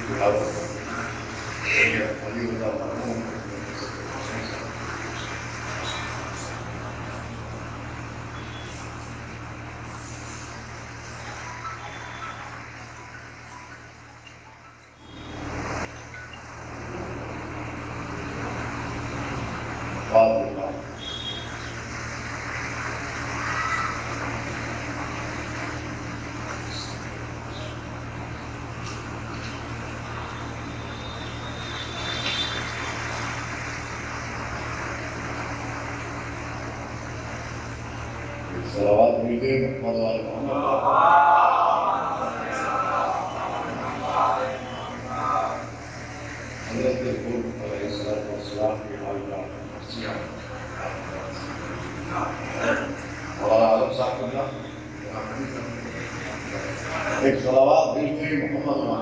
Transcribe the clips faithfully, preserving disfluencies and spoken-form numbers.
صلوات ملتے ہیں محمد والے محمد حضرت القرب علیہ السلام کی حالات مرسیہ مولانا عالم صاحب اللہ ایک صلوات ملتے ہیں محمد والے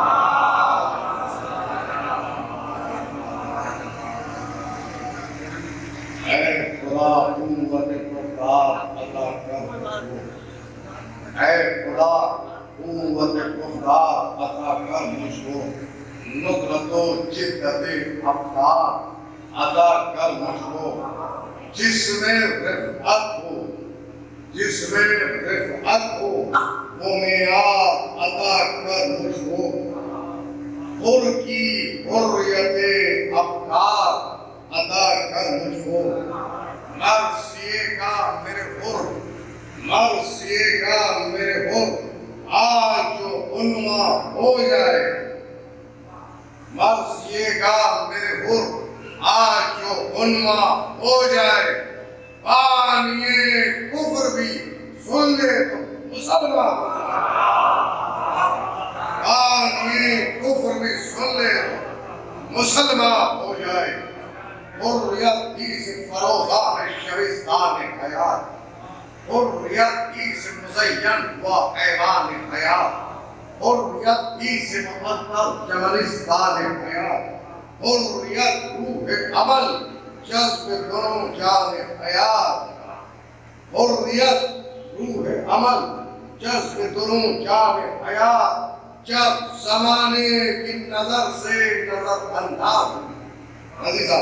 اے خدا قوت کفار عطا کر مجھ کو اے خدا قوت کفار عطا کر مجھ کو نقرت و جدت افکار عطا کر مجھ کو جس میں رفعت ہو جس میں رفعت ہو وہ معیار عطا کر مجھ کو حر کی حریت افکار عطا کر مجھ کو مرثیے کا میرے حر مرثیے کا میرے حر آج جو عنوہ ہو جائے مرثیے کا میرے حر آج جو عنوہ ہو جائے بانی کفر بھی سن لے تو مسلمان بانی کفر بھی سن لے تو مسلمان ہو جائے حریت کی سے فروغہ ہے شبستان حیات حریت کی سے مزین ہوا ایوان حیات حریت کی سے مقدر جملستان حیات حریت روح عمل جذب دونوں جان حیات حریت روح عمل جذب دونوں جان حیات جب زمانے کی نظر سے نظر انداز عزیزہ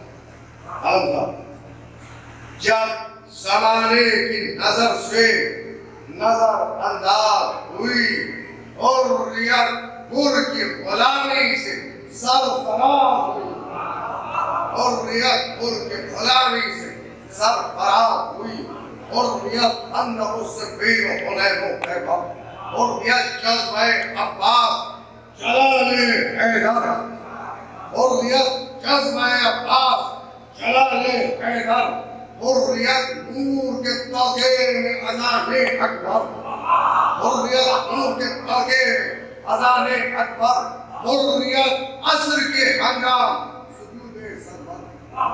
جب زمانے کی نظر سے نظر انداز ہوئی حریت گر کی غلامی سے سرفراز ہوئی حریت گر کی غلامی سے سرفراز ہوئی حریت اندر سے بیر و حنین و خیبر حریت جذبہ عباس جلال حیدر حریت جذبہ عباس جلال حیدر حریت نور کے تاغے میں اذان اکبر حریت نور کے تاغے میں اذان اکبر حریت عصر کے ہنگام سجود سرور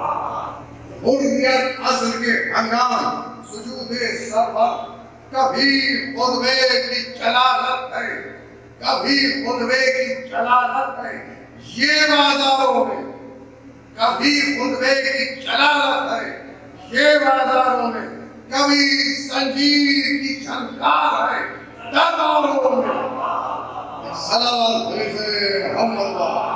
حریت عصر کے ہنگام سجود سرور کبھی خطبے کی جلالت ہے کبھی خطبے کی جلالت ہے یہ بازاروں میں کبھی خطبے کی جلالت ہے یہ بازاروں میں کبھی سنجیر کی جھنکار ہے درباروں میں صلوات بھیجے محمد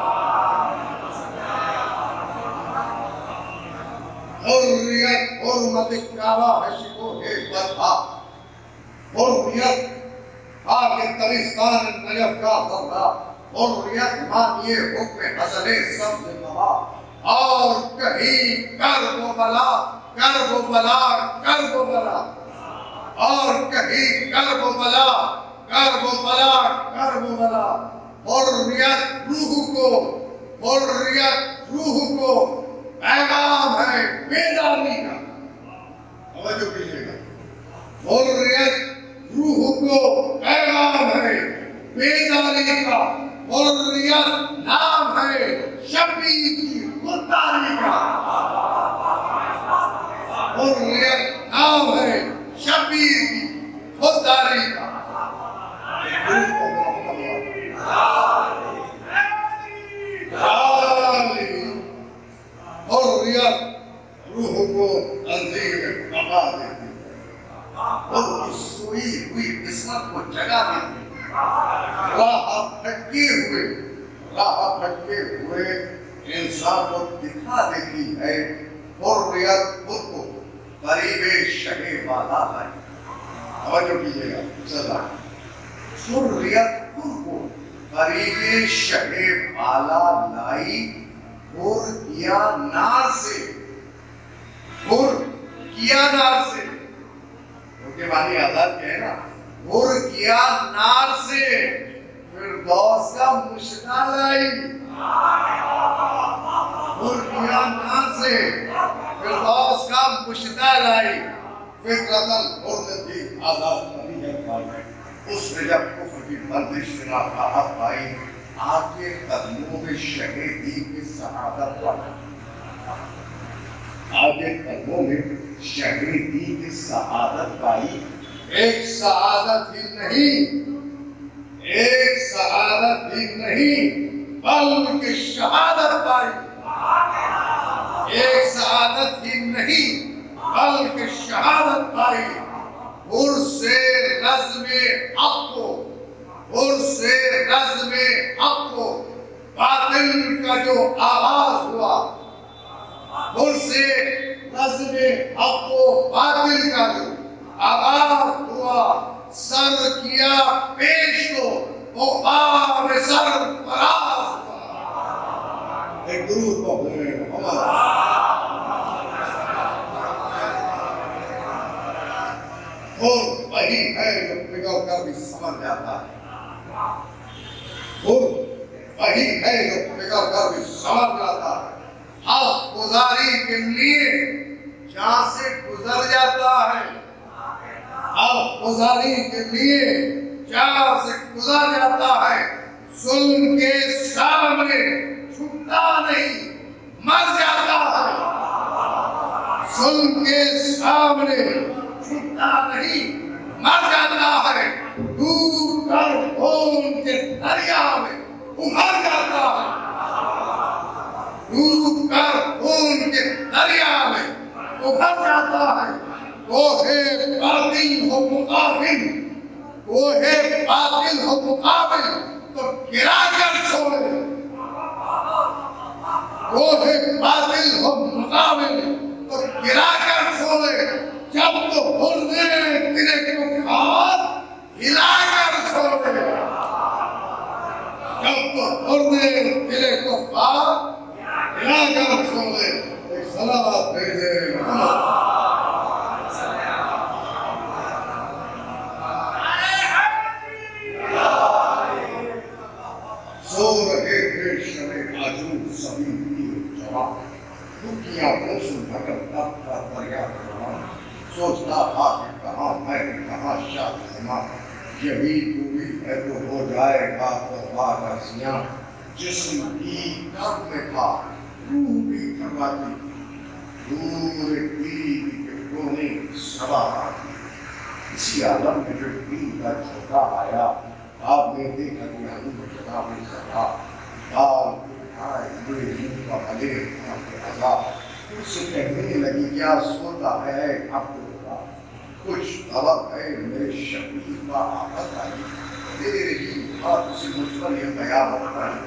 حریت حرمت کعبہ ہے شکوہ برپا حریت خاک تلستان نجف کا ذرہ حریت مانیے حکم حسن سبز نوا اور کہیں کرب و بلا کرب و بلا کرب و بلا اور کہیں کرب و بلا کرب و بلا کرب و بلا حریت روح کو حریت روح کو پیغام ہے بیداری کا توجہ کیجئے گا حریت روح کو پیغام ہے بیداری کا حریت نام ہے شبیر کی خودداری کا حریت نام ہے شبیر کی خودداری کا حریت روح کو تنظیم بقا دیتی اور کی سوئی ہوئی قسمت کو جگہ دیتی راہ پھٹکے ہوئے راہ بھٹکے ہوئے انسان کو دکھا دیتی ہے حریت خود کو قریب شہ والا لائی. توجہ کیجیے گا سزا. حریت خود کو قریب شہ والا لائی اور کیا نار سے اور کیا نار سے کیونکہ معنی آزاد کیا ہے نا اور کیا نار سے فردوس کا مشتہ لائی اور کیا نار سے فردوس کا مشتہ لائی. فطرت الحر تھی آزاد کری ہے. اس نے جب کفر کی بندش سے ناراحت پائی آپ کے قدموں میں شہیدی کی سعادت پائی. آپ کے قدموں میں شہیدی کی سعادت پائی. ایک سعادت ہی نہیں ایک سعادت ہی نہیں بلکہ شہادت پائی. ایک سعادت ہی نہیں بلکہ شہادت پائی. اور سے رزم حق کو اور سے رزم حق کو باطل کا جو آغاز ہوا اور سے رزم حق کو باطل کا جو آغاز ہوا سر کیا پیش تو وہ باب سر فراز ہوا. ایک درود کو بولے محمد اور وہی ہے جو پگھل کر بھی سمجھ جاتا ہے. اور وہی ہے جو پگھل کر بھی سمجھ جاتا ہے. حق گزاری کے لیے جہاں سے گزر جاتا ہے حق گزاری کے لیے جہاں سے گزر جاتا ہے. ظلم کے سامنے چھپتا نہیں مر جاتا ہے. ظلم کے سامنے چھپتا نہیں مر جاتا ہے. ڈوب کر خون کے دریا میں ابھر جاتا ہے. ڈوب کر خون کے دریا میں ابھر جاتا ہے. کوہے باطل ہو مقابل کوہے باطل ہو مقابل تو گرا کر چھوڑے. کوہے باطل ہو مقابل تو گرا کر چھوڑے. جب تو حرے تیرے کفار ہلا کر چھوڑے. جب تو حرے تیرے کفار ہلا کر چھوڑے. ایک صلوات بھیجے محمد سو رہے تھے شب عجوب سبھی پیر جوان. دنیا موسم بھٹک اب کا دریا جوان. سوچتا تھا کہ کہاں میں کہاں شاہ زمان. یہی دوری ہے تو ہو جائے گا قربا کا سیاں. جسم بھی درد میں تھا روح بھی تھکاتی. دور پیر کے رونے سبا آتی. اسی عالم میں جو پیر کا چھوٹا آیا آپ نے دیکھا کہ ہم کو جگہ میں سکا. بال اٹھائے ہوئے ہوں کا بھلے ہوں کے عذاب. اس سے کہنے لگی کیا سوتا ہے اب تو کچھ خبر ہے میرے شبیر کا آفت آئی. میرے ہی ہاتھ سے مجھ پر یہ قیامت آئی.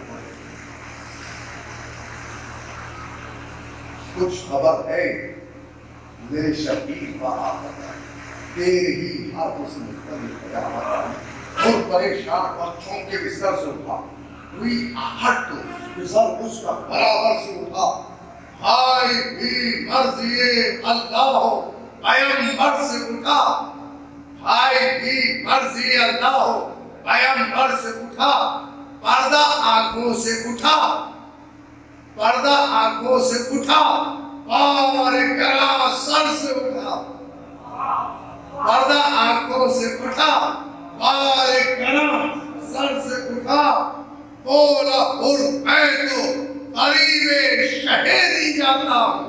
کچھ خبر ہے میرے شبیر کا آفت آئی. تیرے ہی ہاتھوں سے مجھ پر یہ قیامت آئی. بہت پریشان بچوں کے بستر سے اٹھا. ہوئی آہٹ تو بسر اس کا برابر سے اٹھا. ہائے بھی مرضی اللہ ہو پیغمبر سے اٹھا. ہائے بھی مرضی اللہ ہو پیغمبر سے اٹھا. پردہ آنکھوں سے اٹھا پردہ آنکھوں سے اٹھا. پار کرا سر سے اٹھا. پردہ آنکھوں سے اٹھا پار کرا سر سے اٹھا. بولا اور میں تو قریب شہیدی جاتا ہوں.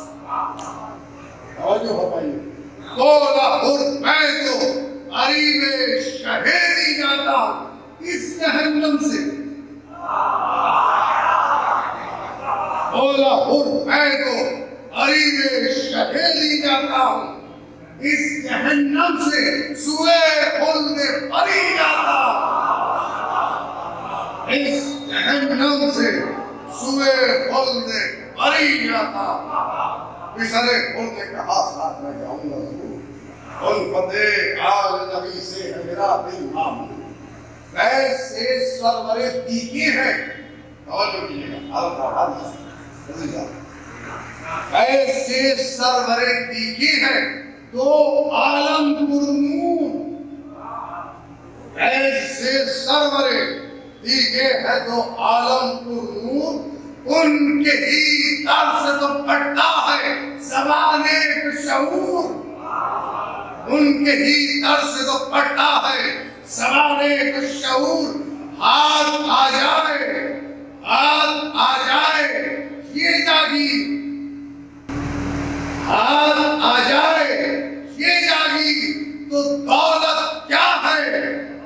توجہ ہو پائیے. بولا اور میں تو قریب شہیدی جاتا ہوں اس جہنم سے. بولا اور میں تو قریب شہیدی جاتا ہوں اس جہنم سے. سوئے خلد پری جاتا ہوں. اس جہنم سے سوئے خلد بری جاتا بسرے خلد نے کہا ساتھ میں جاؤں گا ضرور الفتح آل نبی سے ہے میرا دل معمول فیض سے سرور دیکی ہے توجہ کیجئے گا القرآن فیض سے سرور دیکی ہے تو عالم پر نور فیض سے سرور دیکھے ہے تو عالم پر نور ان کے ہی در سے تو پڑتا ہے زبانے کا شعور ان کے ہی در سے تو پڑتا ہے زبانے کا شعور ہاتھ آ جائے ہاتھ آ جائے یہ جاگی ہاتھ آ جائے یہ جاگی تو دولت کیا ہے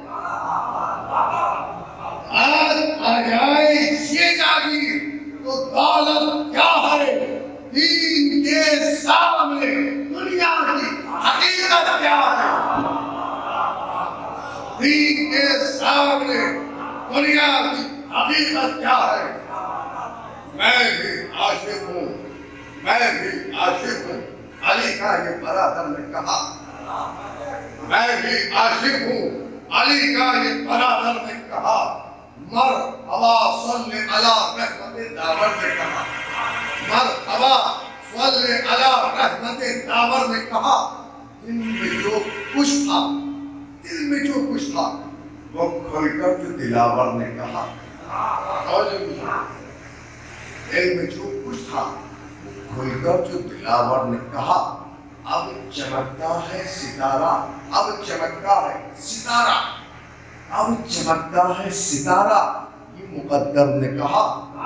ہاتھ آ جائے یہ جاگی تو دولت کیا ہے دین کے سامنے دنیا کی حقیقت کیا ہے دین کے سامنے دنیا کی حقیقت کیا ہے میں بھی عاشق ہوں میں بھی عاشق ہوں علی کا یہ برادر نے کہا میں بھی عاشق ہوں علی کا یہ برادر نے کہا مرحبا صلی علی رحمت داور نے کہا مرحبا صلی علی رحمت داور نے کہا دل میں جو کچھ تھا دل میں جو کچھ تھا وہ کھل کر جو دلاور نے کہا دل میں جو کچھ تھا کھل کر جو دلاور نے کہا اب چمکتا ہے ستارہ اب چمکتا ہے ستارہ اب چمکتا ہے ستارہ یہ مقدر نے کہا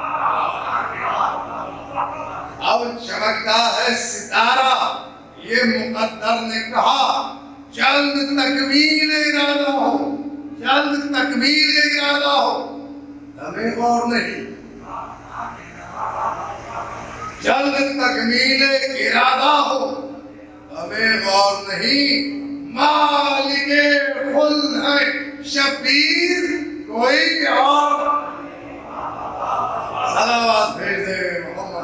اب چمکتا ہے ستارہ یہ مقدر نے کہا جلد تکمیل ارادہ ہو جلد تکمیل ارادہ ہو ہمیں غور نہیں جلد تکمیل ارادہ ہو ہمیں غور نہیں مالک خلد ہے شبیر کوئی اور صلوات بھیج دے محمد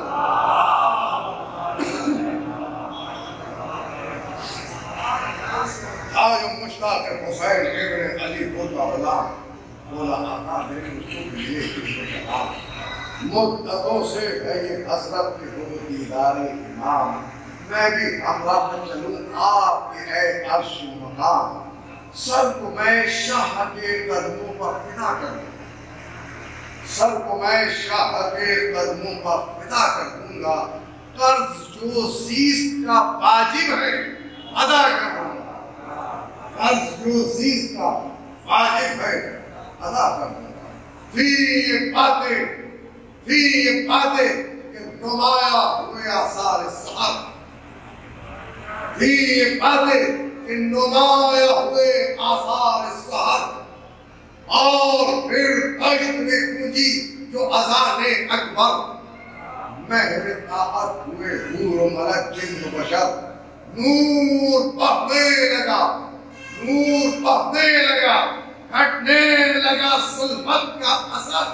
آج مشتاق حسین ابن علی بولا غلام بولا آقا میرے مجھے لیے کچھ کہا مدتوں سے ہے یہ حسرت کے ہو دیدار امام میں بھی ہمراہ چلوں آپ کے اے عرش مقام سر کو میں شاہ کے قدموں پر فدا کر دوں سر کو میں شاہ کے قدموں پر فدا کر دوں گا قرض جو زیست کا واجب ہے ادا کروں گا قرض جو زیست کا واجب ہے ادا کروں گا تھی یہ باتیں تھی یہ باتیں کہ نمایاں ہوئے آثار سحر تھی یہ باتیں کہ نمایاں ہوئے آثار سحر اور پھر عشق میں گونجی جو اذان اکبر مہر طاعت ہوئے حور و ملک جن و بشر نور بہنے لگا نور بہنے لگا گھٹنے لگا ظلمت کا اثر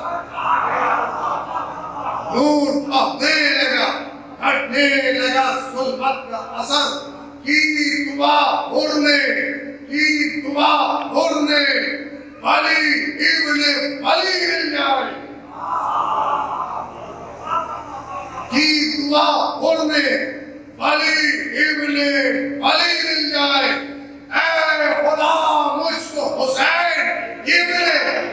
نور بہنے لگا گھٹنے لگا ظلمت کا اثر کی دعا ہرنے کی دعا ہرنے ولی ابن ولی مل جائے کی دعا ہرنے ولی ابن ولی مل جائے اے خدا مجھ کو حسین ابن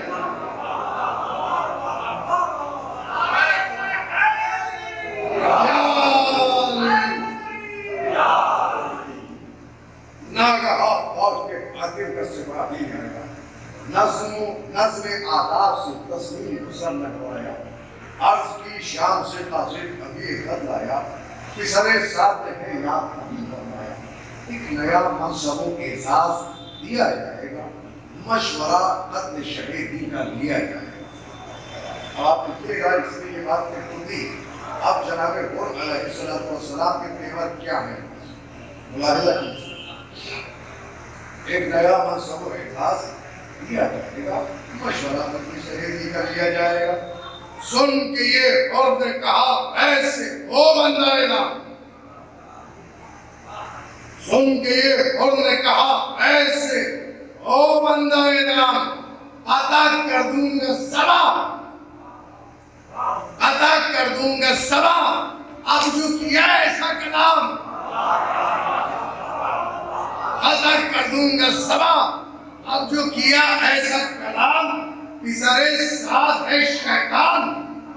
ناگہا فوج کے حاکم کا سپاہی آیا نظم و نظم آداب سے تسلیم حسن لگوایا عرض کی شام سے قاصد ابھی خط لایا کسرے ساتھ ہے یاد نہیں فرمایا ایک نیا منصب و اعزاز دیا جائے گا مشورہ قتل شہیدی کا لیا جائے گا آپ لکھیے گا اس لیے یہ بات کہ خودی اب جناب حر علیہ السلام کے تیور کیا ہے ملاحظہ کیجیے ایک نیا منصب و اعزاز لیا جائے گا، مشورہ اپنی سہیلی کا لیا جائے گا۔ سن کے یہ عورت نے کہا ایسے ہو بندہ نام، سن کے یہ عورت نے کہا ایسے ہو بندہ نام، عطا کر دوں گا سبا، عطا کر دوں گا سبا، اب جو کیا ایسا کلام، عطا کر دوں گا سبا، اب جو کیا ایسا کلام، پسرے ساتھ ہے شیطان،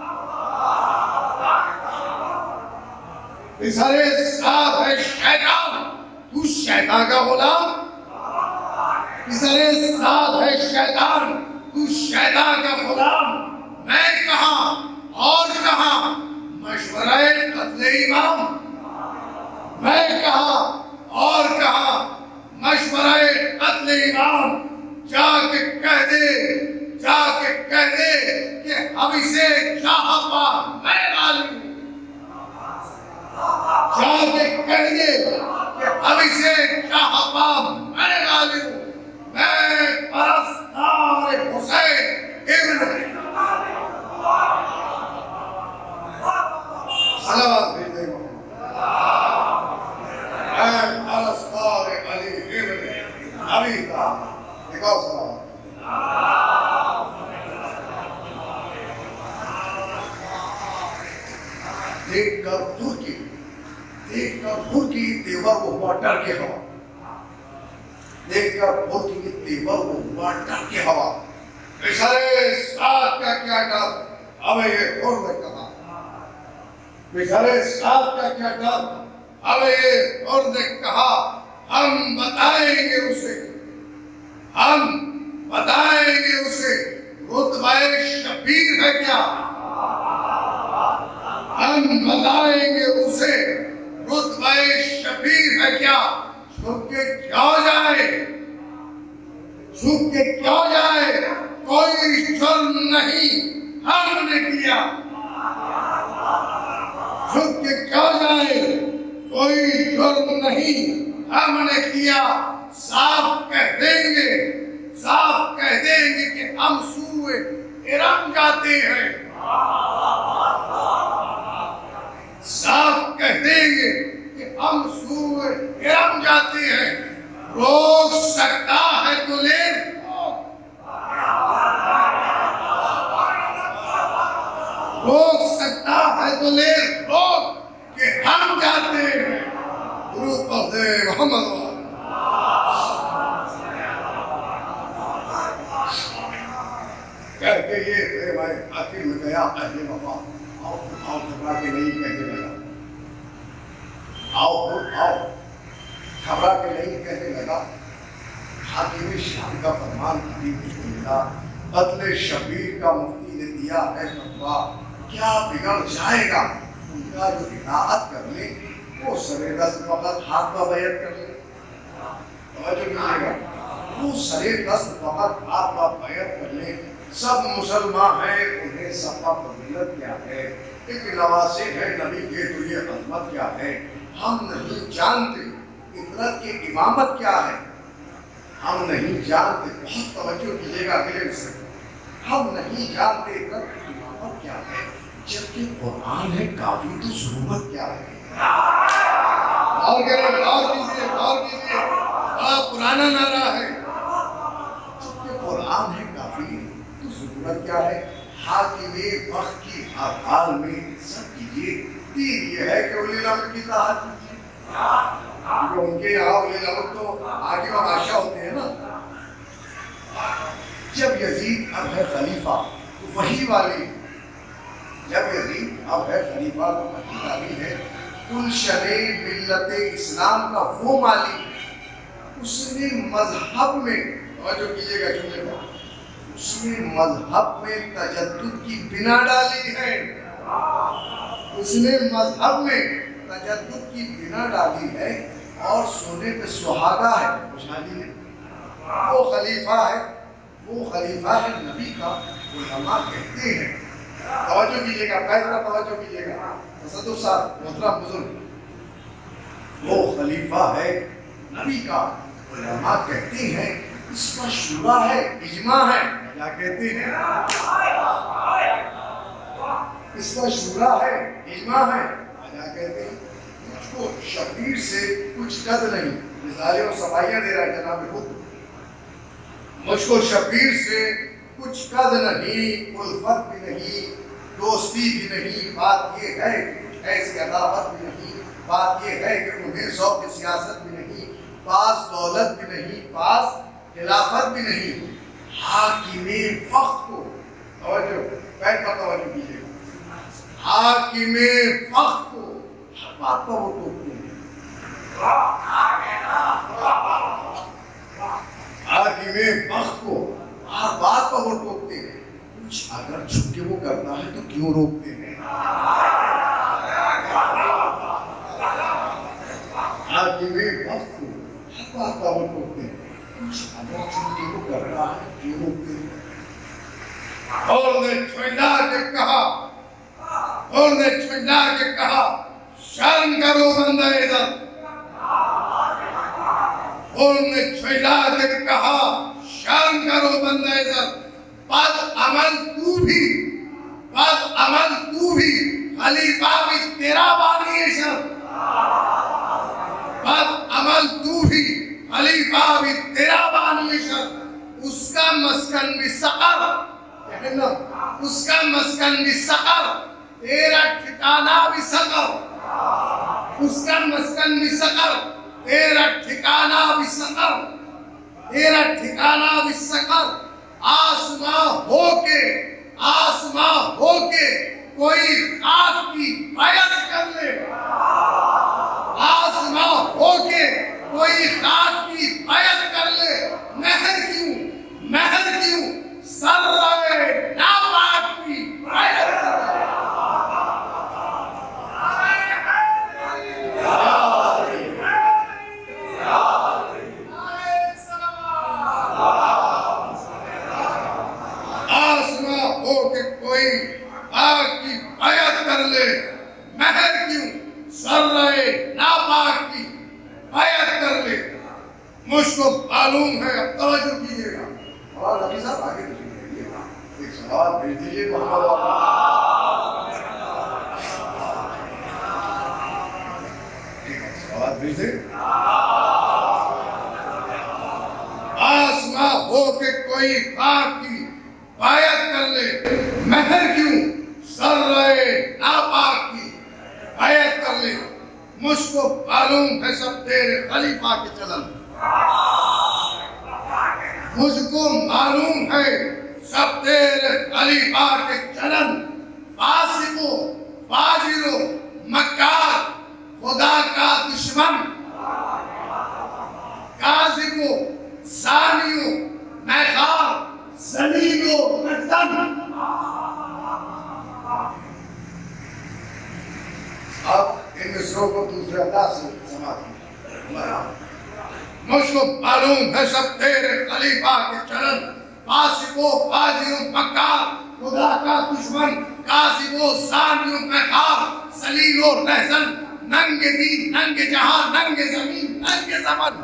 پسرے ساتھ ہے شیطان، تو شیطان کا غلام، پسرے ساتھ ہے شیطان، تو شیطان کا غلام، میں کہاں اور کہاں مشورہ قتل امام، میں کہاں اور کہاں مشورہ قتل امام، جا کے کہہ دے، جا کے کہہ دے کہ اب اسے چاہا پا میں غالب، جا کے کہہ دے کہ اب اسے چاہا پا میں غالب، میں پرستار حسین ابن صلوات بھیجے میں پرستار علی ابن ابی طالب، ایک اور صلوات دیکھ کر بھرکی، دیکھ کر بھرکی دیور کو ہوا ڈر کے ہوا، دیکھ کر بھرکی کی دیور کو ہوا ڈر کے ہوا، بشارے ساتھ کا کیا ڈر، اب یہ عورت نے کہا، بشارے ساتھ کا کیا ڈر، اب یہ عورت نے کہا، ہم بتائیں گے اسے، ہم بتائیں گے اسے رتبہ شبیر ہے کیا، ہم بتائیں گے اسے رتبہ شبیر ہے کیا، چھپ کے کیا جائے، چھپ کے کیا جائے، کوئی جرم نہیں ہم نے کیا، چھپ کے کیا جائے، کوئی جرم نہیں ہم نے کیا، صاف کہہ دیں گے، صاف کہہ دیں گے کہ ہم سوئے ارم جاتے ہیں، صاف کہہ دیں گے کہ ہم سوئے ارم جاتے ہیں، روک سکتا ہے تو لے، روک سکتا ہے تو لے، روک کہ ہم جاتے ہیں، درود پڑھتے محمد کہہ کے یہ میرے بھائی آخر میں گیا اہل وفا، آؤ آؤ گھبرا کے نہیں کہنے لگا، آؤ آؤ گھبرا کے نہیں کہنے لگا، حاکم شام کا فرمان ابھی مجھ کو ملا، قتل شبیر کا مفتی نے دیا ہے فتویٰ، کیا بگڑ جائے گا، ان کا جو اطاعت کر لے وہ سرے دست فقط ہاتھ کا بیعت کر لے، توجہ کیجیے گا، وہ سرے دست فقط ہاتھ کا بیعت کر لے، سب مسلمان ہیں، انہیں سب کا فضیلت کیا ہے، ایک نواسے ہیں نبی کے تو یہ عظمت کیا ہے، ہم نہیں جانتے عبرت کی امامت کیا ہے، ہم نہیں جانتے، بہت توجہ کیجیے گا اگلے مصرے، ہم نہیں جانتے عبرت کی امامت کیا ہے، جبکہ قرآن ہے کافی تو ضرورت کیا ہے، اور کریں غور کیجیے، غور کیجیے، بڑا پرانا نعرہ ہے، جبکہ قرآن ہے کافی تو ضرورت کیا ہے، حاکم وقت کی ہر حال میں عزت کیجیے، تین یہ ہے کہ اولی الامر کی اطاعت کیجیے، کیونکہ ان کے یہاں اولی الامر تو حاکم و بادشاہ ہوتے ہیں نا، جب یزید اب ہے خلیفہ تو وہی والی، جب یزید اب ہے خلیفہ تو وہی والی ہے، گلشن ملت اسلام کا وہ مالی، اس نے مذہب میں، توجہ کیجیے گا جملے کو، اس نے مذہب میں تجدد کی بنا ڈالی ہے، اس نے مذہب میں تجدد کی بنا ڈالی ہے، اور سونے پہ سہاگا ہے، خوشحالی ہے، وہ خلیفہ ہے، وہ خلیفہ ہے نبی کا، علماء کہتے ہیں، توجہ کیجیے گا، پہلا توجہ کیجیے گا، تصدق صاحب محترم بزرگ، وہ خلیفہ ہے نبی کا، علماء کہتے ہیں اس کا شورا ہے، اجماع ہے، کیا کہتے ہیں؟ اس کا شورا ہے، اجماع ہے، کیا کہتے ہیں؟ مجھ کو شبیر سے کچھ قد نہیں، مثالیں اور صفائیاں دے رہا ہے جناب خود. مجھ کو شبیر سے کچھ قد نہیں، الفت بھی نہیں، دوستی بھی نہیں. بات یہ ہے کہ کچھ ایسی عداوت بھی نہیں. بات یہ ہے کہ انہیں ذوق سیاست بھی نہیں، پاس دولت بھی نہیں، پاس خلافت بھی نہیں. حاکم فخر کو توجہ پید پر توجہ کیجیے. حاکم فخر کو ہر بات پر وہ ٹوکتے ہیں. حاکم فخر کو ہر بات پر وہ ٹوکتے ہیں. کچھ اگر چھپ کے وہ کرتا ہے تو کیوں روکتے ہیں؟ حاکم فخر کو ہر بات پر وہ ٹوکتے ہیں. کچھ اگر چھپ کے وہ کرتا ہے کیوں روکتے ہیں؟ اور نے چھوڑا کے کہا اور نے چھوڑا کے کہا شرم کرو بندہ ادھر. اور نے چھوڑا کے کہا شرم کرو بندہ ادھر. بد عمل تو بھی بد عمل تو بھی خلیفہ بھی تیرا بانی ہے شر. بد عمل تو بھی خلیفہ بھی تیرا بانی ہے شر. اس کا مسکن بھی سقر، اس کا مسکن بھی سقر، تیرا ٹھکانہ بھی سقر. اس کا مسکن بھی سقر، تیرا ٹھکانہ بھی سقر. تیرا ٹھکانہ بھی سقر. آسماں ہو کے آسماں ہو کے کوئی خاک کی بیعت کر لے. آسماں ہو کے کوئی خاک کی بیعت کر لے. مہر کیوں مہر کیوں سر رہے ناپاک کی بیعت کر لے. آسماں ہو کے کوئی خاک کی بیعت کر لے. مہر کیوں سر رہے ناپاک کی بیعت کر لے. مجھ کو معلوم ہے، اب توجہ کیجیے گا. اور نبی صاحب آگے دیجیے گا، ایک سوال بھیج دیجیے محمد ایک سوال بھیج دے. آسماں ہو کے کوئی خاک کی بیعت کر لے. مہر کیوں سر رہے ناپاک کی بیعت کر لے. مجھ کو معلوم ہے سب تیرے خلیفہ کے چلن. مجھ کو معلوم ہے سب تیرے خلیفہ کے چلن. فاسقو فاجرو مکار خدا کا دشمن. کاذبو زانیو میخار ذلیلو مردن. اب ان مصروں کو دوسرے انداز سے سماعت کیجیے. مجھ کو معلوم ہے سب تیرے خلیفہ کے چلن. فاسقو فاجرو مکار خدا کا دشمن. کاذبو زانیو میخار ذلیلو رہزن. ننگ دین ننگ جہاں ننگ زمین ننگ زمن.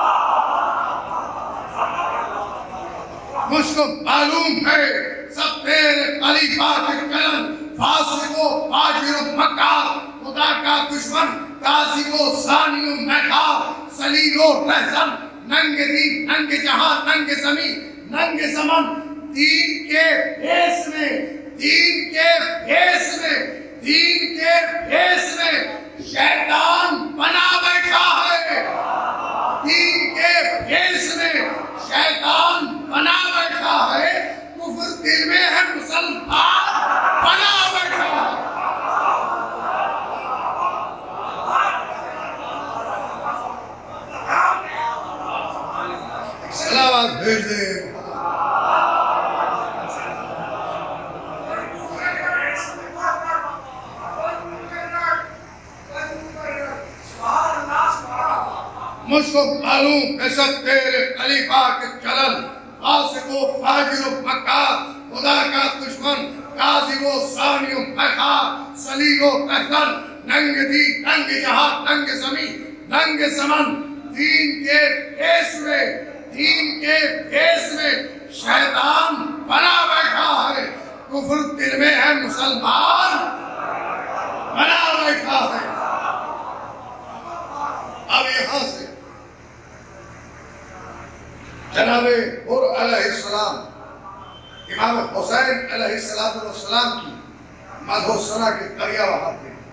مجھ کو معلوم ہے سب تیرے خلیفہ کے چلن. فاسقو فاجرو مکار خدا کا دشمن. کاذبو زانیو میخار ذلیلو رہزن. ننگ دین ننگ جہاں ننگ زمین ننگ زمن. دین کے بھیس میں دین کے بھیس میں دین کے بھیس میں شیطان بنا بیٹھا ہے. دین کے بھیس میں شیطان بنا بیٹھا ہے. کفر دل میں ہے مسلمان بنا بیٹھا ہے. سلامات بھیج دے. مجھ کو معلوم ہے سب تیرے خلیفہ کے چلن. فاسقو فاجرو مکار خدا کا دشمن. کاذبو زانیو میخار ذلیلو رہزن. ننگ دین ننگ جہاں ننگ زمین ننگ زمن. دین کے بھیس میں دین کے بھیس میں شیطان بنا بیٹھا ہے، کفر دل میں ہے، مسلمان بنا بیٹھا ہے۔ اب یہاں سے جناب حر علیہ السلام، امام حسین علیہ السلام کی مدح و ثنا کے دریا بہاتے ہیں۔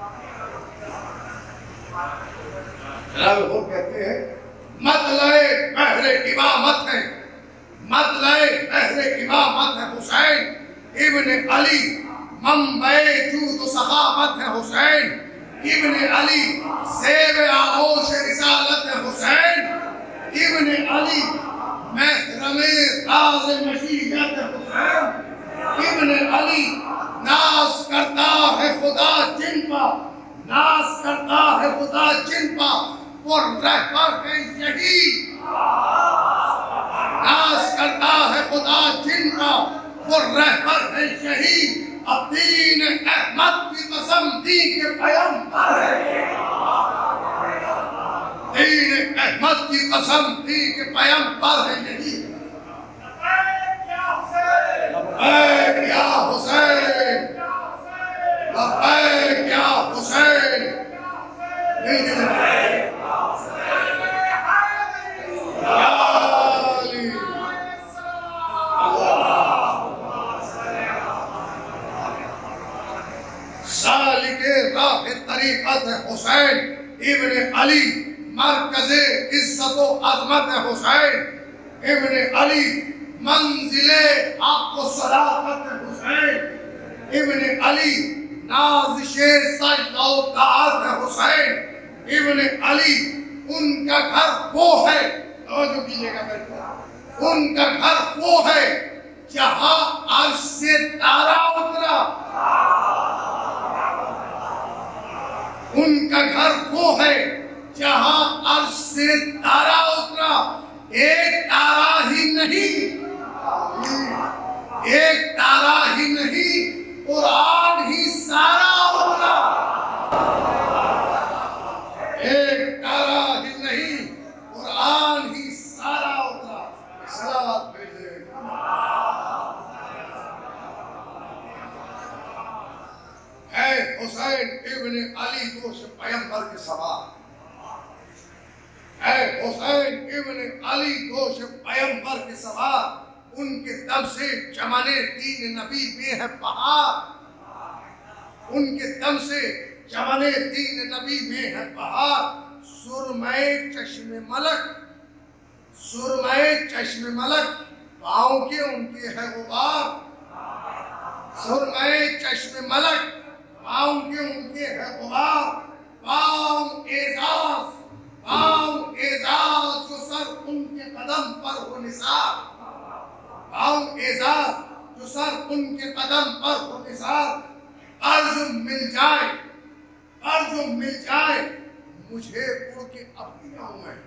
جناب حر کہتے ہیں مطلع بحر امامت ہے، مطلع بحر امامت ہے حسین ابن علی، منبع جود و سخاوت ہے حسین ابن علی، زیب آغوش رسالت ہے حسین ابن علی، محرم راز مشیت ہے حسین ابن علی، ناز کرتا ہے خدا جن پر، ناز کرتا ہے خدا جن پر، وہ رہبر ہے یہی، ناز کرتا ہے خدا جن پر، وہ رہبر ہے یہی، اب دین احمد کی قسم دین کے پیغمبر ہے، دین احمد کی قسم دین کے پیغمبر ہے یہی۔ لبیک یا حسین، لبیک یا حسین، مل کے لبیک سالک راہ طریقت ہے حسین ابن علی، مرکز عزت و عظمت ہے حسین ابن علی، منزل حق و صداقت ہے حسین ابن علی، نازش سجدہ و طاعت ہے حسین ابن علی، ان کا گھر وہ ہے، توجہ کیجئے گا بیٹھا، ان کا گھر وہ ہے جہاں عرش سے تارا اترا، ان کا گھر وہ ہے جہاں عرش سے تارا اترا، ایک تارا ہی نہیں، ایک تارا ہی نہیں، قرآن ہی سارا اترا، ایک تارا ہی نہیں، قرآن ہی سارا اترا۔ صلوات بھیجے اے حسین ابن علی دوش پیغمبر کے سوار، اے حسین ابن علی دوش پیغمبر کے سوار، ان کے دم سے چمن دین نبی میں ہے بہار، ان کے دم سے چمن دین نبی میں ہے بہار، سرمے چشم ملک، سرمے چشم ملک، پاؤں کے ان کے ہے غبار، سرمے چشم ملک، پاؤں کے ان کے ہے غبار، پاؤں اعزاز، پاؤں اعزاز جو سر ان کے قدم پر ہو نثار، پاؤں اعزاز جو سر ان کے قدم پر ہو نثار، عرض مل جائے، عرض مل جائے مجھے اڑ کے اپنی جاؤں میں،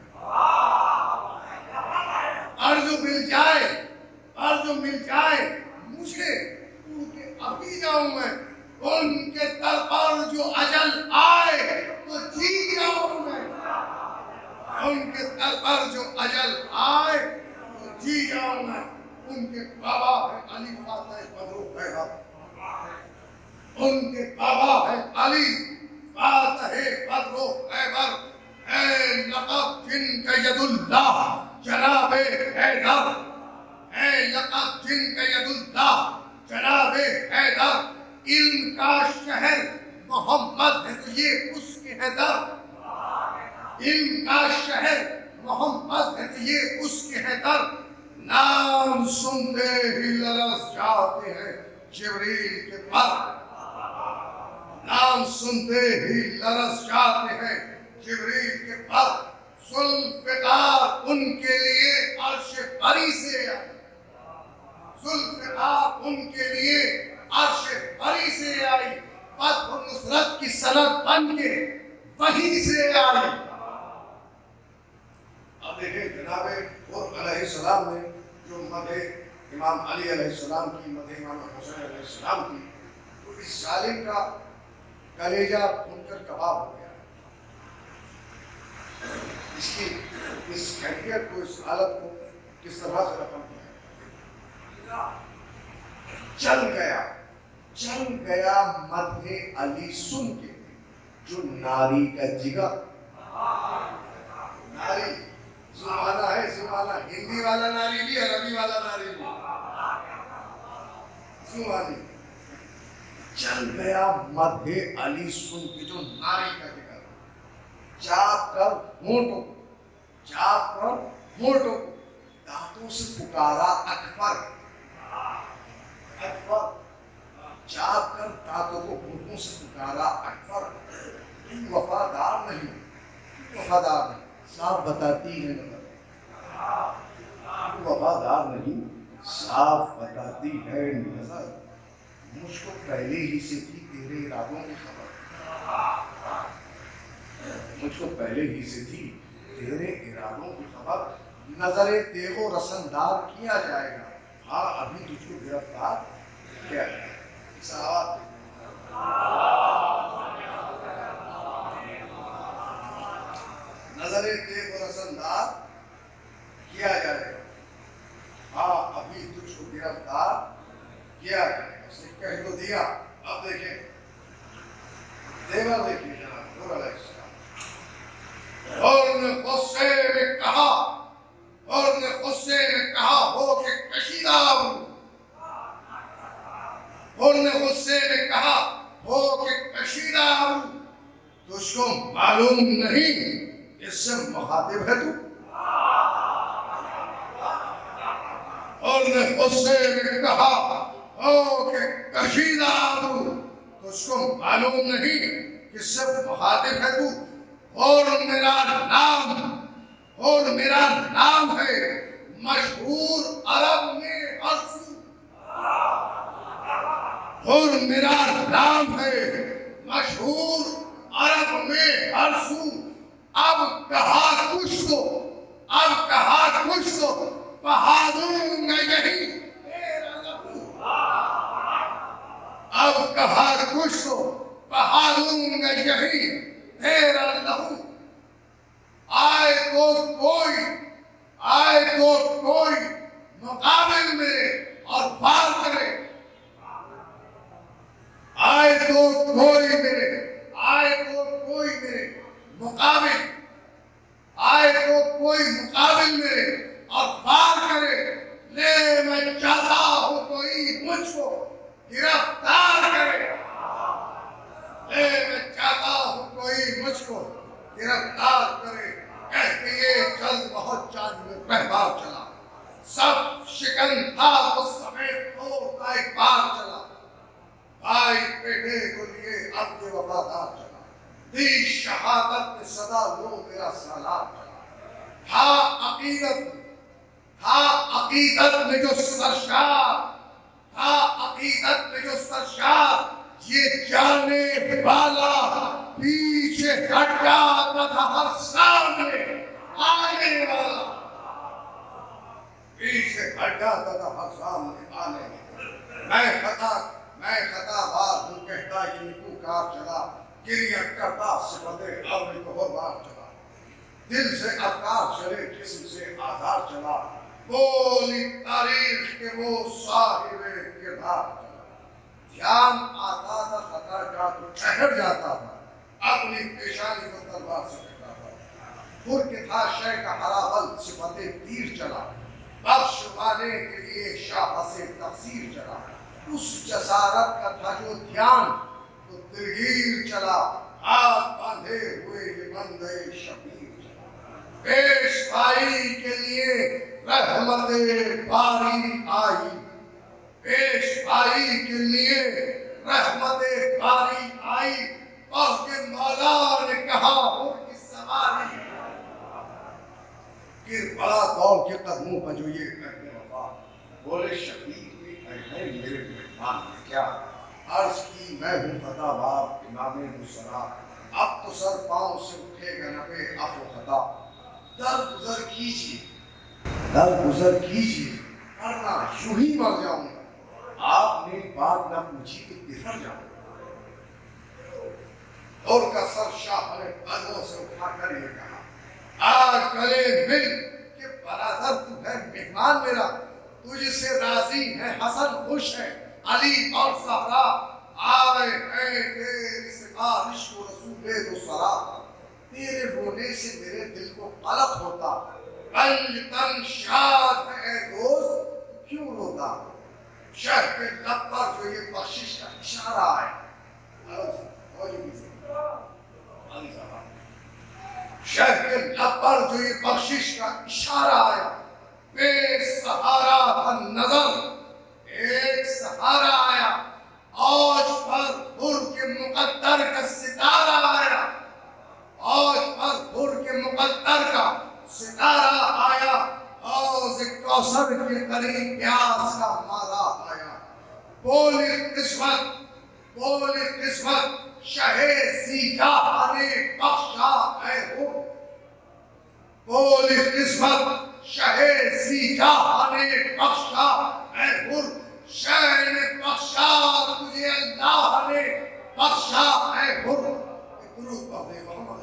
عرض مل جائے، عرض مل جائے مجھے اڑ کے اپنی جاؤں میں، ان کے در پر جو اجل آئے تو جی جاؤں میں، ان کے در پر جو اجل آئے تو جی جاؤں میں، ان کے بابا ہے علی فاتح بدر و خیبر، ان کے بابا ہے علی فاتح بدر و خیبر، اے لقب جن کا ید اللہ جناب حیدر، اے لقب جن کا ید اللہ جناب حیدر، علم کا شہر محمد ہے تو یہ اس کے ہے در، علم کا شہر محمد ہے تو یہ اس کے ہے در، نام سنتے ہی لرز جاتے ہیں جبریل کے پر، نام سنتے ہی لرز جاتے ہیں جبریل کے پر، ذوالفقار ان کے لیے عرش بری سے آئے، ذوالفقار ان کے لیے عرش بری سے آئی، فتح و نصرت کی سند بن کے وہیں سے آئی۔ اب دیکھیں جناب حر علیہ السلام نے جو مدح امام علی علیہ السلام کی، مدح امام حسین علیہ السلام کی، تو اس ظالم کا کلیجہ بن کر کباب ہو گیا، اس کی اس کیفیت کو، اس حالت کو کس طرح سے رقم کیا؟ چل گیا چل گیا مدح علی سن کے جو ناری کا جگر. ناری زمانہ ہے، زمانہ ہندی والا ناری بھی عربی والا ناری بھی زمانی. چل گیا مدح علی سن کے جو ناری کا جگر، چاپ کر ہونٹوں کو چاپ کر ہونٹوں کو دانتوں سے پکارا اکبر. اکبر چاپ کر دانتوں کو ہونٹوں سے پکارا اکبر. تم وفادار نہیں، وفادار نہیں، صاف بتاتی ہے نظر. تم وفادار نہیں، صاف بتاتی ہے نظر. مجھ کو پہلے ہی سے تھی تیرے ارادوں کی خبر. مجھ کو پہلے ہی سے تھی تیرے ارادوں کی خبر. نظر تیغ و رسندار کیا جائے گا. ہاں ابھی تجھ کو گرفتار کیا جائے گا. سلوات نظر تیغ و رسندار کیا جائے گا. ہاں ابھی تجھ کو گرفتار کیا جائے گا. اس نے کہہ تو دیا. اب دیکھیں دیور دیکھیں جناب نور علیہ السلام. اور نے غصے میں کہا اور نے غصے میں کہا ہو کہ کشیدہ ہوں. اور نے غصے میں کہا ہو کہ کشیدہ ہوں. تجھ کو معلوم نہیں اس سے مخاطب ہے تو. اور نے غصے میں کہا ہو کہ کشیدہ ہوں. تجھ کو معلوم نہیں کس سے مخاطب ہے تو. اور میرا نام اور میرا نام ہے مشہور عرب میں ہر سو. اور میرا نام ہے مشہور عرب میں ہر سو. اب کہا کچھ تو اب کہا کچھ تو بہا دوں گا یہی تیرا لہو. اب کہا کچھ تو بہا دوں گا یہی تیرا لہو. آئے تو کوئی آئے تو کوئی مقابل میرے اور وار کرے. آئے تو کوئی میرے آئے تو کوئی میرے مقابل آئے تو کوئی مقابل میرے اور وار کرے. لے میں چاہتا ہوں کوئی مجھ کو گرفتار کرے. لے میں چاہتا ہوں کوئی مجھ کو گرفتار کرے. کہہ کے یہ چل بہت چاند میں پہبار چلا. سب شکن تھا اس سمیت تو کا ایک بار چلا. بھائی بیٹے کو لیے اب کے وفادار چلا. دی شہادت میں صدا لو میرا سالار چلا. تھا عقیدت تھا عقیدت میں جو سرشار تھا عقیدت میں جو سرشار. یہ جانے والا پیچھے ہٹ جاتا تھا ہر سامنے آنے والا. پیچھے ہٹ جاتا تھا ہر سامنے آنے والا. میں خطا میں خطا بار ہوں کہتا یہ نکو کار چلا. گریہ کرتا صفتے عمر کو ہر بار چلا. دل سے افکار چلے جسم سے آزار چلا. بولی تاریخ کے وہ صاحب کردار چلا. دھیان آتا تھا خطا کا تو ٹھہر جاتا تھا. اپنی پیشانی کو تلوار سے کہتا تھا. پر کے تھا شے کا حراول صفتے تیر چلا. بخش پانے کے لیے شاہ سے تفسیر چلا. اس جسارت کا تھا جو دھیان تو دلگیر چلا. ہاتھ باندھے ہوئے یہ بندے شبیر چلا. پیشوائی کے لیے رحمت باری آئی. پیشوائی کے لیے رحمت باری آئی. اور کے مولا نے کہا ہو کی سواری. گر بڑا دور کے قدموں پر جو یہ کہنے وفا. بولے شبیر بھی ہے میرے مہمان میں کیا. عرض کی میں ہوں خطا باب امام مسرا. اب تو سر پاؤں سے اٹھے گا نہ پہ اب و خطا. در گزر کیجیے در گزر کیجیے ورنہ یوں ہی مر جاؤں گا. آپ نے بات نہ پوچھی تو بہر جاؤں گا. اور کا سر شاہ نے قدموں سے اٹھا کر یہ کہا آج گلے مل کہ برادر تو ہے مہمان میرا، تجھ سے راضی ہے حسن خوش ہے علی اور زہرا، آئے ہیں تیری سفارش کو رسول دو سرا، تیرے رونے سے میرے دل کو قلق ہوتا، رنج تن شاد ہے اے دوست کیوں روتا، شہر کے لب پر جو یہ بخشش کا اشارہ ہے، شہر کے لب پر جو یہ بخشش کا اشارہ آیا، بے سہارا تھا نظر ایک سہارا آیا، اوج پر بھر کے مقدر کا ستارہ آیا، اوج پر بھر کے مقدر کا ستارہ آیا، حوض کوثر کے قریب پیاس کا مارا آیا، بولی قسمت بولی قسمت شہ زیجا نے بخشا اے ہو، بولی قسمت شہ زیجا نے بخشا اے ہو، شہ نے بخشا تجھے اللہ نے بخشا اے ہو، درود پڑھے محمد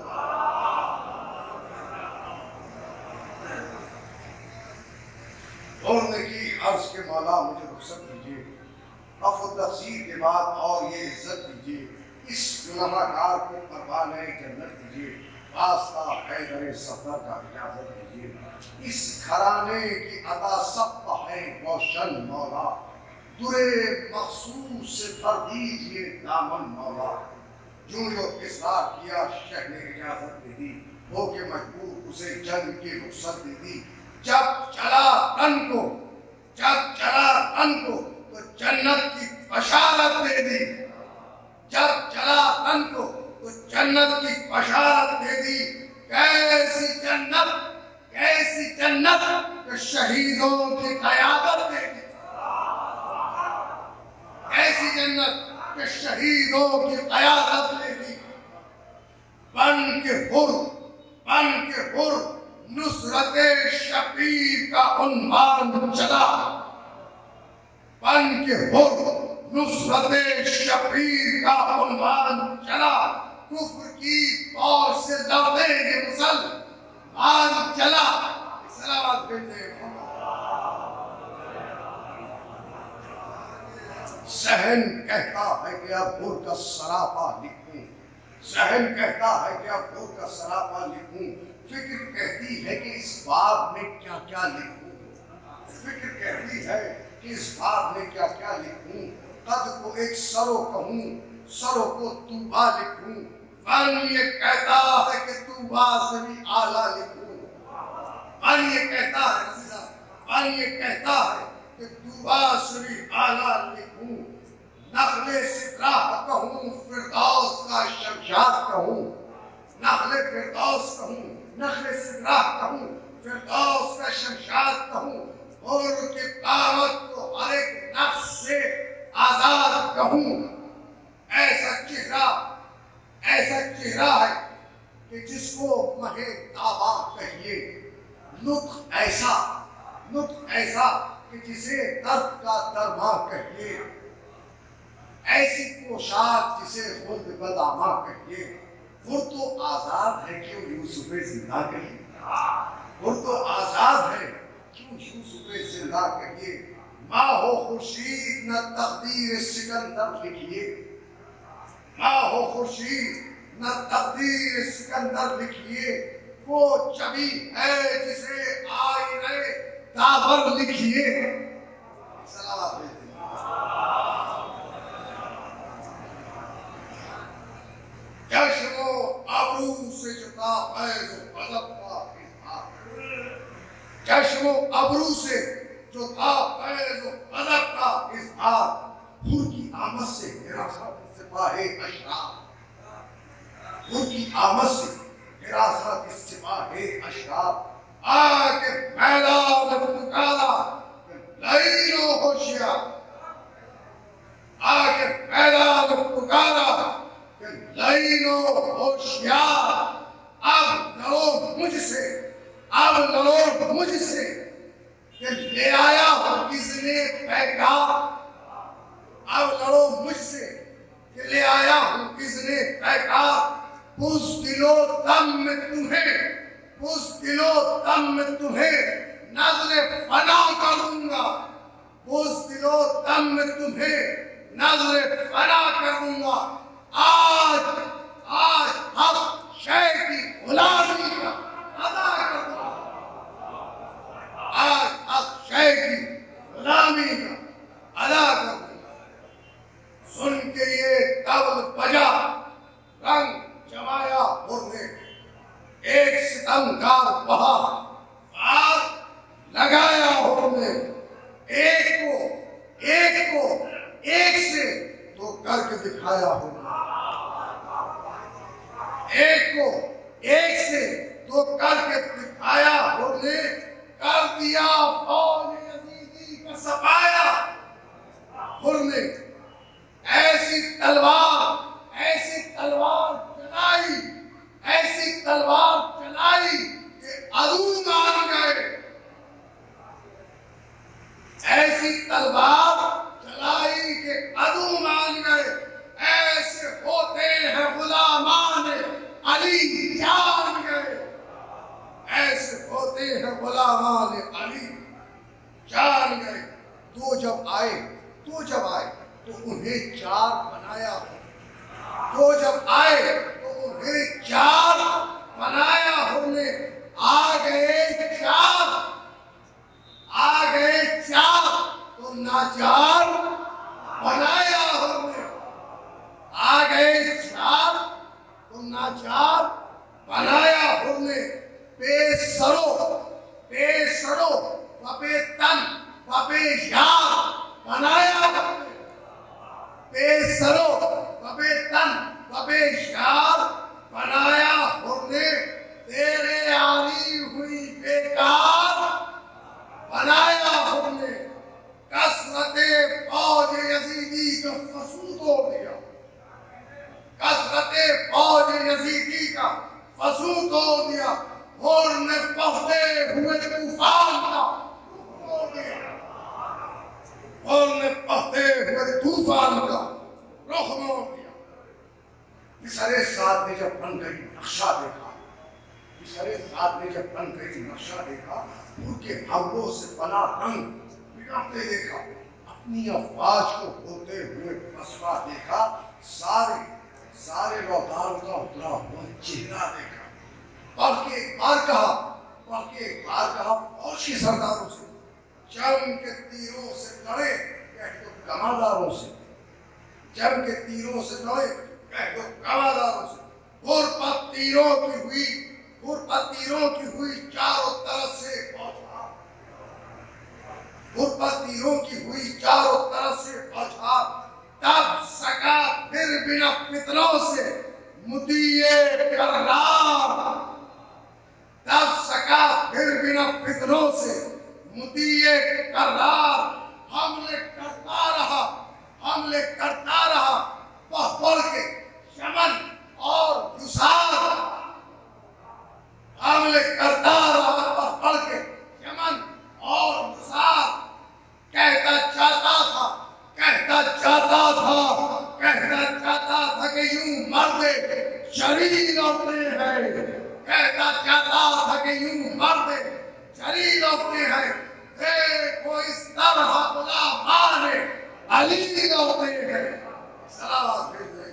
اور نے کی عرض کے مولا مجھے رخصت دیجئے، عفو تقصیر کے بعد اور یہ عزت دیجئے، اس علماء کار کو پروانہ جنت دیجئے، واسطہ حیدر صفدر کا اجازت دیجئے، اس گھرانے کی عطا سب ہے روشن مولا، درے مخصوص سے بھر دیجئے دامن مولا، جو جو اصرار کیا شیخ نے اجازت دے دی، ہو کے مجبور اسے جنگ کی رخصت دے دی، جب چلا رن کو جب چلا رن کو تو جنت کی بشارت دے دی، جب چلا رن کو تو جنت کی بشارت دے دی، کیسی جنت کیسی جنت کہ شہیدوں کی قیادت دے دی، کیسی جنت کہ شہیدوں کی قیادت دے دی، بن کے حر بن کے حر نصرت شبیر کا عنوان چلا، بن کے حر نصرت شبیر کا عنوان چلا، کفر کی فوج سے لڑنے کے مسلمان چلا، سلامات بھیجے ذہن کہتا ہے کہ اب حر کا سراپا لکھوں، ذہن کہتا ہے کہ اب حر کا سراپا لکھوں، فکر کہتی ہے کہ اس باب میں کیا کیا لکھوں، فکر کہتی ہے کہ اس باب میں کیا کیا لکھوں، قد کو ایک سرو کہوں سرو کو توبہ لکھوں، فن یہ کہتا ہے کہ توبہ سے بھی اعلیٰ لکھوں، فن یہ کہتا ہے فن یہ کہتا ہے کہ توبہ سے بھی اعلیٰ لکھوں، نخل سدرہ کہوں فردوس کا شمشاد کہوں، نخل فردوس کہوں نخل سدرہ کہوں فردوس کا شمشاد کہوں، اور کی قامت کو ہر ایک نفس سے آزاد کہوں، ایسا چہرہ ایسا چہرہ ہے کہ جس کو مہے تابا کہیے، نطق ایسا نطق ایسا کہ جسے درد کا درما کہیے، ایسی پوشاک جسے خود بدامہ کہیے، وہ تو آزاد ہے کیوں یوسف زندہ کہیے، وہ تو آزاد ہے کیوں یوسف زندہ کہیے، ماں ہو خورشید نہ تقدیر سکندر لکھیے، ماں ہو خورشید نہ تقدیر سکندر لکھیے، وہ چبی ہے جسے آئینہ دابر لکھیے، سلامات بھیجیں چشم و ابرو سے جتا فیض و غضب کا اظہار، چشم و ابرو سے جو تھا فیض و غضب کا اظہار، حر کی آمد سے حراست سپاہ اشرار، حر کی آمد سے حراست سپاہ اشرار، آکے میدان پکارا لئی و ہوشیار، آکے میدان پکارا لئی و ہوشیار، اب لڑو مجھ سے اب لڑو مجھ سے کہ لے آیا ہوں اذن پیکار، اب لڑو مجھ سے کہ لے آیا ہوں اذن پیکار، بز دل و دم میں تمہیں بز دل و دم میں تمہیں نظر فنا کروں گا، اس دل و دم میں تمہیں نظر فنا کروں گا۔ آج آج حق شے کی غلامی کا ادا کروں گا، آج حق شے کی غلامی کا ادا کروں گا۔ سن کے یہ طبل بجا، رنگ جمایا حر نے، ایک ستمگار بہا، پار لگایا حر نے، ایک کو ایک کو ایک سے تو کر کے دکھایا حر نے، ایک کو ایک سے تو کر کے دکھایا حر نے، کر دیا فوج یزیدی کا سفایا حر نے۔ ایسی تلوار ایسی تلوار چلائی ایسی تلوار چلائی کہ عدو مان گئے، ایسی تلوار چلائی کہ عدو مان گئے۔ ایسے ہوتے ہیں غلامان علی جان گئے، ایسے ہوتے ہیں غلامان علی جان گئے۔ تو جب آئے تو جب آئے تو انہیں چار بنایا، تو جب آئے تو انہیں چار بنایا ہم نے۔ آ گئے چار آ گئے چار تو ناچار بنایا ہم نے، آ گئے چار تو ناچار بنایا ہم نے۔ بے سرو بے سرو و بے تن و بے یار بنایا ہم نے، بے سرو و بے تن و بے یار بنایا ہم نے۔ تیرے آری ہوئی بیکار بنایا ہم نے۔ کثرت فوج یزیدی کا فسود ہو گیا، کثرت فوج یزیدی کا فسود ہو گیا، اور نے بہتے ہوئے طوفان کا ہو گیا، اور نے بہتے ہوئے طوفان کا رخ موڑ دیا۔ مصر سعد نے جب بن گئی نقشہ دیکھا، مصر سعد نے جب بن گئی نقشہ دیکھا، ان کے حملوں سے بنا رنگ بگڑتے دیکھا، اپنی افواج کو ہوتے ہوئے بسوا دیکھا، سارے سارے لوکاروں کا اترا ہوا چہرہ دیکھا۔ بلکہ ایک بار کہا بلکہ ایک بار کہا فوج کے سرداروں سے، جنگ کے تیروں سے لڑے کہہ دو کمانداروں سے، جنگ کے تیروں سے لڑے کہہ دو کمانداروں سے۔ غربت تیروں کی ہوئی غربت تیروں کی ہوئی چاروں طرف سے بوچھار، غربت تیروں کی ہوئی چاروں طرف سے بوچھار، تب سکا پھر بنا فتنوں سے مدیے کرار، تب سکا پھر بنا فتنوں سے مدیے کرار۔ حملے کرتا رہا حملے کرتا رہا بہ بڑھ کے یمن اور یسار، حملے کرتا رہا بہ بڑھ کے یمن اور یسار۔ کہتا چاہتا تھا کہتا چاہتا تھا کہتا چاہتا تھا کہ یوں مرد جلیل ہوتے ہیں، کہتا چاہتا تھا کہ یوں مرد جلیل ہوتے ہیں۔ دیکھو اس طرح غلامان علی ہوتے ہیں۔ سلام بھیج دیں۔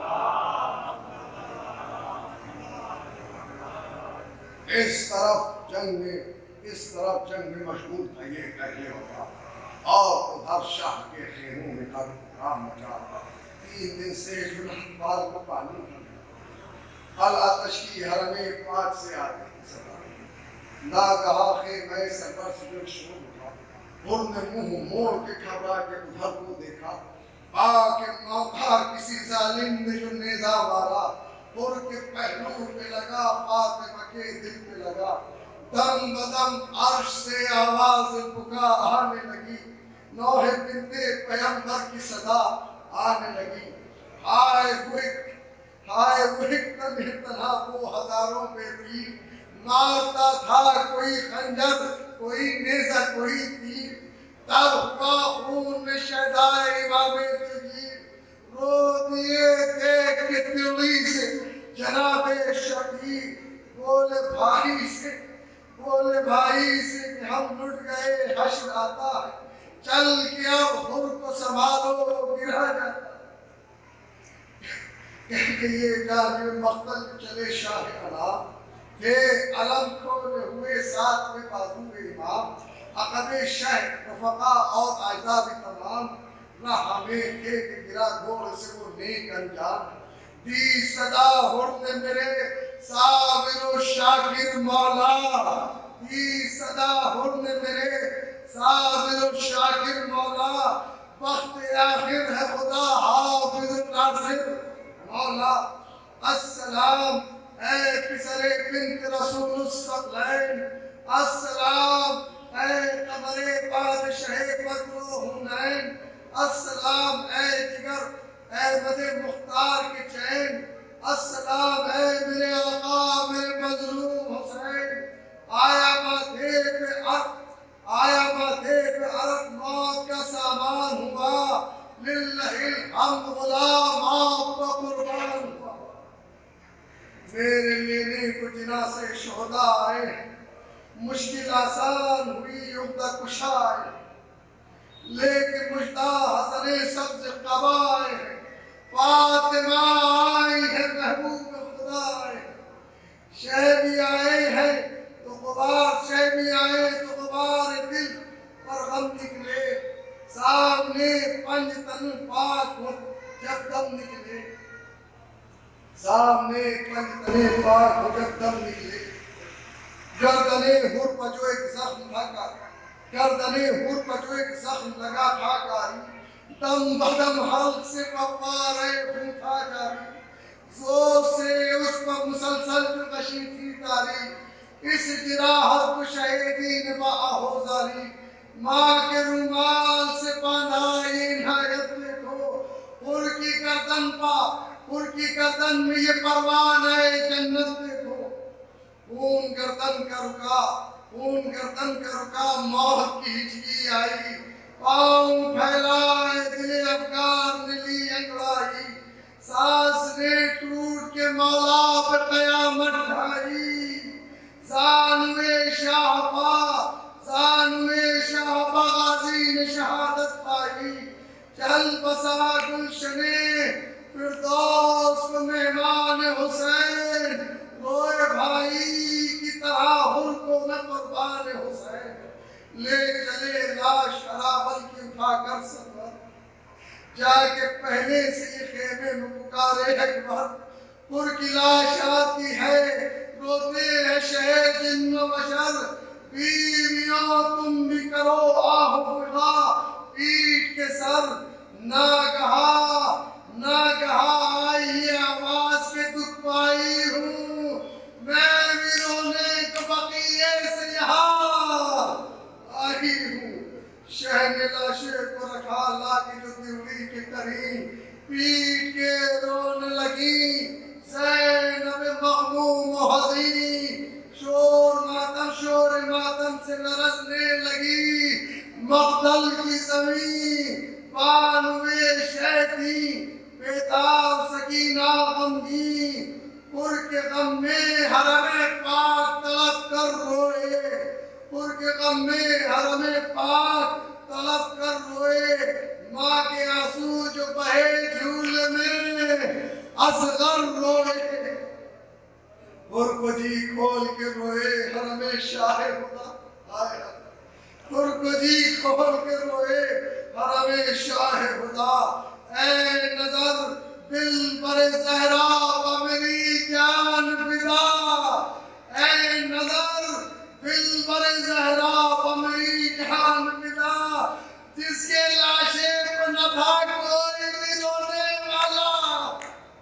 اس طرف جنگ میں اس طرف جنگ میں مشغول تھا یہ اہل وفا، اور ادھر شاہ کے خیموں میں کام مچا تھا۔ تین دن سے جنہبار کو پانی الاتش کی حرم پاک سے آتی صدا، ناگہا خیمہ سفر سے جو شروع اٹھا، حر نے منہ موڑ کے گھبرا کے ادھر کو دیکھا، پا کے موقع کسی ظالم نے جو نیزہ مارا، حر کے پہلو پہ لگا، فاطمہ کے دل پہ لگا۔ دم بدم عرش سے آواز پکا آنے لگی، نوح بنت پیغمبر کی صدا آنے لگی۔ ہائے وہک ہائے وہک تنہ تنہا وہ ہزاروں پہ تیر، مارتا تھا کوئی خنجر کوئی نیزہ کوئی تیر، تب ہوا خون میں شہدائے امام دلگیر، رو دیے دیکھ کے تیڑی سے جناب شبیر، بولے بھاری سے بولے بھائی سے کہ ہم لٹ گئے، حشر آتا ہے، چل کے اب حر کو سنبھالو، گرا جاتا کہ یہ جانب مقتل چلے شاہ علا کہ علم کھولے ہوئے ساتھ میں بازو امام، عقد شہ رفقا اور اعزاب تمام، راہ میں تھے کہ گرا گھوڑ سے وہ نیک انجام، دی صدا حر نے میرے صابر و شاکر مولا، دی صدا حر نے میرے صابر و شاکر مولا، وقت آخر ہے خدا حافظ ناصر مولا۔ السلام اے پسر بنت رسول الثقلین، السلام اے قمر بادشاہ بدر و حنین، السلام اے جگر احمد مختار کے چین، السلام اے میرے آقا میرے مظلوم حسین، آیا ماتھے پہ عرق آیا ماتھے پہ عرق موت کا سامان ہوا، للہ الحمد غلام آپ کا قربان ہوا۔ میرے لینے کو جنازے شہداء آئے ہیں، مشکل آسان ہوئی عقدہ کشا آئے، لیکن مجدہ حسن سبز قبا آئے ہیں، فاطمہ آئی ہے محبوب خدا آئے ہیں، شہبی آئے ہیں تو غبار شہبی آئے تو غبار دل پر غم نکلے، سامنے پنج تن پاک ہو جب دم نکلے، سامنے پنج تن پاک ہو جب دم نکلے، گردنے ہر پر جو ایک زخم لگا گردنے ہر پر جو ایک زخم لگا تھا کاری، دم بدم حلق سے پپارے خون تھا جاری، زور سے اس پر مسلسل غشی تھی تاری، اس جراحت کو شہیدی نے باہوزاری، ماں کے رومال سے باندھا یہ نہایت دیکھو، حر کی گردن پا حر کی گردن میں یہ پروان ہے جنت دیکھو، خون گردن کا رکا خون گردن کا رکا موت کی ہچکی آئی، پاؤں پھیلائے دل افغان نے لی انگڑائی، سانس نے ٹوٹ کے مولا پہ قیامت ڈھائی، زانوے شاہ پا زانوے شاہ پا غازی نے شہادت پائی، چل بسا گلشن فردوس کو مہمان حسین، روئے بھائی کی طرح حر کو میں قربان حسین، لے چلے لاش اراول کی اٹھا کر سفر، جا کے پہلے سے یہ خیمے میں پکارے اکبر، حر کی لاش آتی ہے روتے ہیں شہر جن و بشر، بیویوں تم بھی کرو آہ فغا پیٹ کے سر، نہ کہا نہ کہا آئی یہ آواز کے دکھ پائی ہوں، میں بھی رونے کو بقیے سے یہاں آئی ہوں، شہ نے لاشے کو رکھا لا کی جو دیوڑی کے قریب، پیٹ کے رونے لگی زینب مغموم و حزین، شور ماتم شور ماتم سے لرزنے لگی مقتل کی زمین، بانوے شہدی بیتاب سکینہ غمگین، حر کے غم میں حرم پاک طلب کر روئے، حر کے غم میں حرم پاک طلب کر روئے، ماں کے آنسو جو بہے جھول میں اصغر روئے، حر کو جی کھول کے روئے حرم شاہ خدا آئے، حر کو جی کھول کے روئے حرم شاہ خدا، اے نظر دل پر زہرا پا میری جان فدا، اے نظر دل پر زہرا پا میری جان فدا، جس کے لاشے پہ نہ تھا کوئی بھی رونے والا،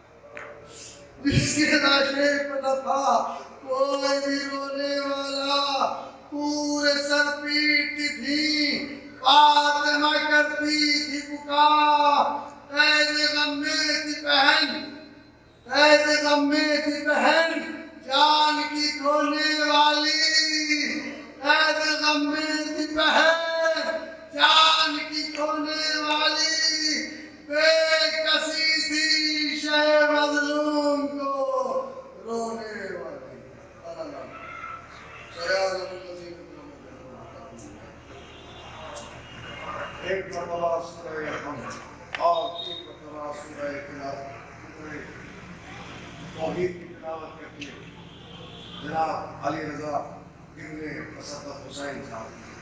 جس کے لاشے پہ نہ تھا کوئی بھی رونے والا، پورے سر پیٹتی تھی فاطمہ کرتی تھی پکار، قید غم میں تھی بہن قید غم میں تھی بہن جان کی کھونے والی، قید غم میں تھی بہن جان کی کھونے والی، بے کسی تھی شہ مظلوم کو رونے والی۔ توحید کی تلاوت کرتی ہے جناب علی رضا ابن مصدق حسین صاحب.